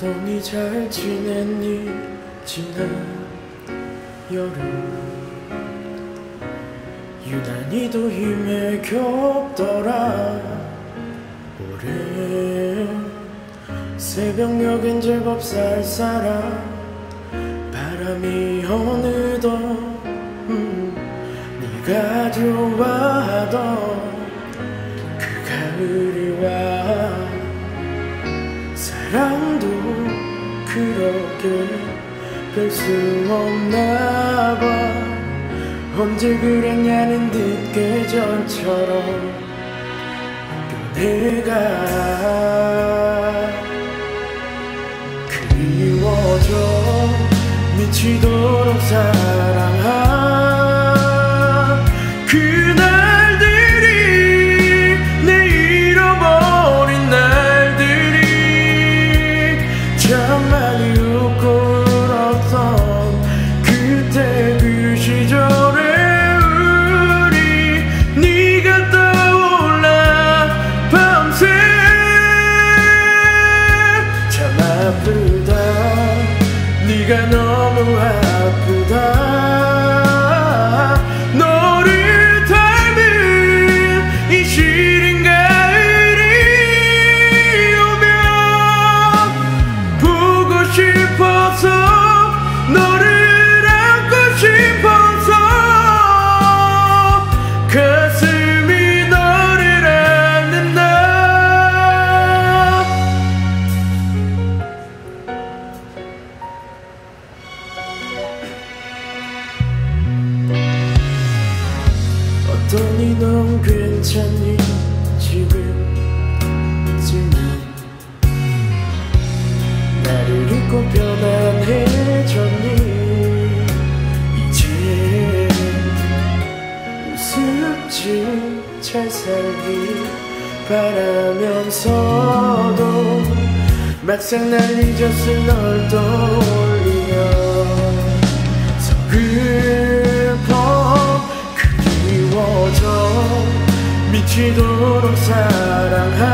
어떠니 잘 지냈니 지난 여름. 유난히도 힘에 겹더라 올해. 새벽녘엔 제법 쌀쌀한 바람이 어느덧 네가 좋아하던 그 가을이 와. 사랑도 그렇게 별 수 없나 봐. 언제 그랬냐는 듯 계절처럼 변해가. 그리워져 미치도록 사랑한 그날들이, 내 잃어버린 날들이. 참 많이 웃고 울었던 그때 그 시절에 우리. 네가 떠올라 밤새. 참 아프다, 네가 너무 아프다. 너를 닮은 이 시린 가을이 오면 보고 싶어서, 너를 안고 싶어서 가슴이 너를 안는다. 어떠니 넌 괜찮니 지금쯤은. 나를 잊고 편안해졌니 이제. 우습지 잘 살기 바라면서도 막상 날 잊었을 널 떠올리며 서글퍼. 그리워져 미치도록 사랑한